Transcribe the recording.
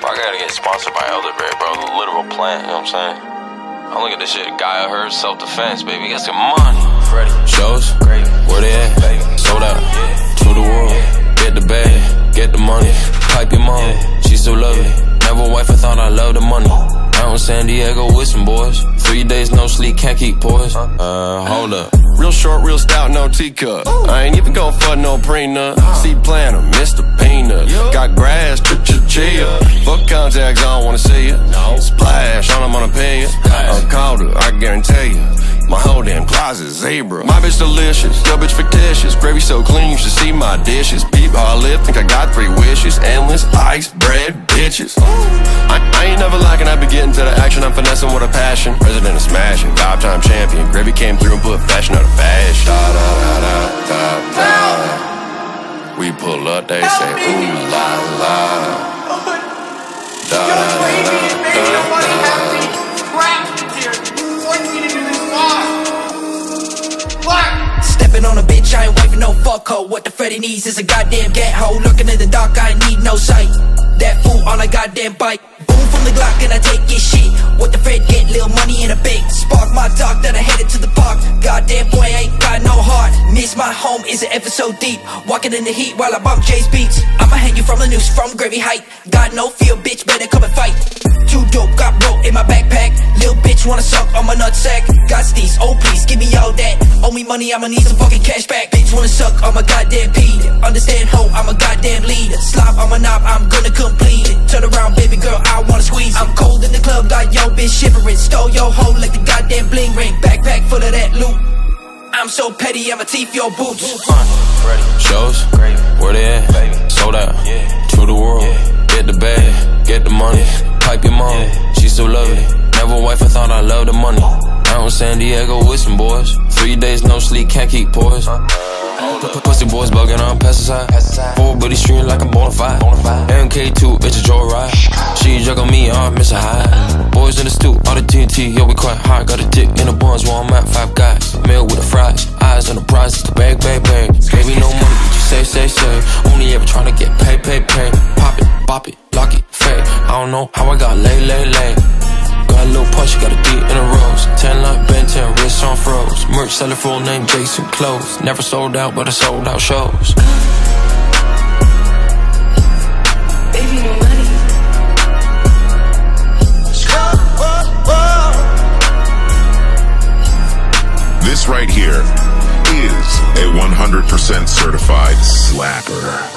Bro, I gotta get sponsored by Elderberry, bro. The literal plant, you know what I'm saying? I look at this shit, Gaia Herb, self-defense, baby. Get some money. Freddie. Shows, where they at? Baby. Sold out. To the world. Get the bag, get the money. Pipe your mom, she still love it. Never wife, I thought I loved the money. Out in San Diego with some boys. 3 days no sleep, can't keep poised. Hold up. Real short, real stout, no teacup. I ain't even gon' fuck no prenup. Seed planter, Mr. Peanut. Got grass, chill. Fuck contacts, I don't wanna see ya. Splash on them, I'm gonna pay ya. I called her, I guarantee ya. My whole damn closet zebra. My bitch delicious, your bitch fictitious. Gravy so clean, you should see my dishes. Peep how I live, think I got 3 wishes. Endless ice, bread, bitches. I ain't never lacking, I be getting to the action. I'm finessing with a passion. President of smashing, 5-time champion. Gravy came through and put fashion out of fashion. Da da da da da da. We pull up, they say ooh la la. Da da da da da. Stepping on a bitch, I ain't waving no fuck hoe. What the Freddy needs is a goddamn gat hoe. Lurking in the dark, I need no sight. That fool on a goddamn bike. Boom from the Glock and I take his shit. What the Fred get, little money in a bank. Spark my dog that I headed to the park. Goddamn boy, I ain't got no heart. Miss my home, is it ever so deep? Walking in the heat while I bump Jay's beats. I'ma hang you from the noose, from Gravy Height. Got no fear, bitch, better come and fight. Too dope, got rope in my backpack. Lil' bitch wanna suck on my nutsack. Got steez, oh please, give me all that. Owe me money, I'ma need some fucking cash back. Bitch wanna suck on my goddamn pee. Understand, ho, I'm a goddamn leader. Slop on my knob, I'm gonna complete it. Turn around, baby girl, I wanna squeeze it. I'm cold in the club, got yo bitch shivering. Stole your hoe like the goddamn bling ring. Backpack full of that loot. I'm so petty, I'ma teeth your boots. Shows, where they at? Sold out. To the world. Get the bag, get the money. Pipe your mom, she still love it. Never wife, I thought I loved the money. Out in San Diego with some boys. 3 days no sleep, can't keep poised. Pussy boys bugging on pesticide. 4 buddies streaming like I'm bonafide. MK2, bitch a joyride. She juggle me, I miss a high. Boys in the stew, all the TNT, yo we quite hot. Got a dick in the buns where I'm at, 5 guys. Meal with the fries, eyes on the prize, it's the bag. Gave me no money, but you say. Only ever tryna get paid. Pop it, bop it, lock it, fade. I don't know how I got lay. Got a little punch, got a D in a rose. 10 like Ben 10, wrist on froze. Merch seller full name Jason Clothes. Never sold out, but I sold out shows. Baby, no money. This right here is a 100% certified slapper.